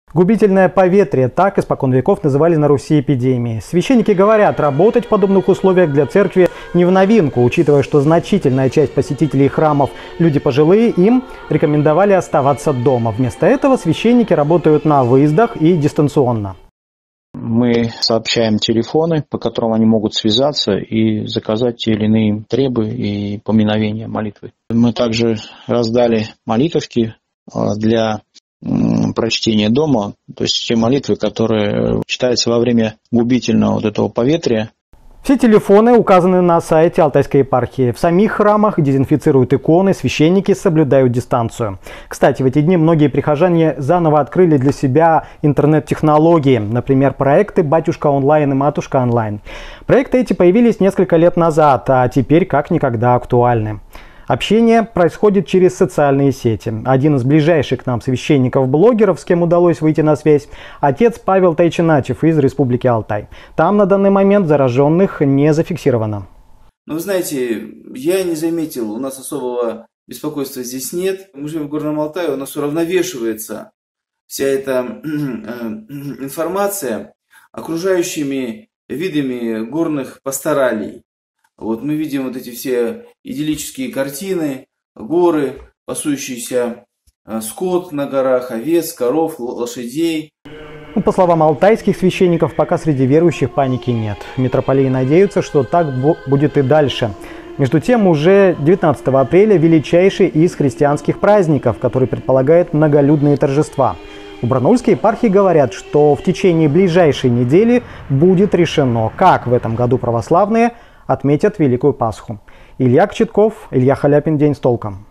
Губительное поветрие – так испокон веков называли на Руси эпидемии. Священники говорят, работать в подобных условиях для церкви не в новинку, учитывая, что значительная часть посетителей храмов – люди пожилые, им рекомендовали оставаться дома. Вместо этого священники работают на выездах и дистанционно. Мы сообщаем телефоны, по которым они могут связаться и заказать те или иные требы и поминовения молитвы. Мы также раздали молитвовки для прочтения дома, то есть те молитвы, которые читаются во время губительного вот этого поветрия. Все телефоны указаны на сайте Алтайской епархии. В самих храмах дезинфицируют иконы, священники соблюдают дистанцию. Кстати, в эти дни многие прихожане заново открыли для себя интернет-технологии. Например, проекты «Батюшка онлайн» и «Матушка онлайн». Проекты эти появились несколько лет назад, а теперь как никогда актуальны. Общение происходит через социальные сети. Один из ближайших к нам священников-блогеров, с кем удалось выйти на связь, отец Павел Тайчиначев из Республики Алтай. Там на данный момент зараженных не зафиксировано. Но вы знаете, я не заметил, у нас особого беспокойства здесь нет. Мы живем в Горном Алтае, у нас уравновешивается вся эта информация окружающими видами горных пасторалей. Вот мы видим вот эти все идиллические картины, горы, пасущийся скот на горах, овец, коров, лошадей. По словам алтайских священников, пока среди верующих паники нет. Митрополии надеются, что так будет и дальше. Между тем, уже 19 апреля величайший из христианских праздников, который предполагает многолюдные торжества. У Барнаульской епархии говорят, что в течение ближайшей недели будет решено, как в этом году православные отметят Великую Пасху. Илья Кочетков, Илья Халяпин. День с толком.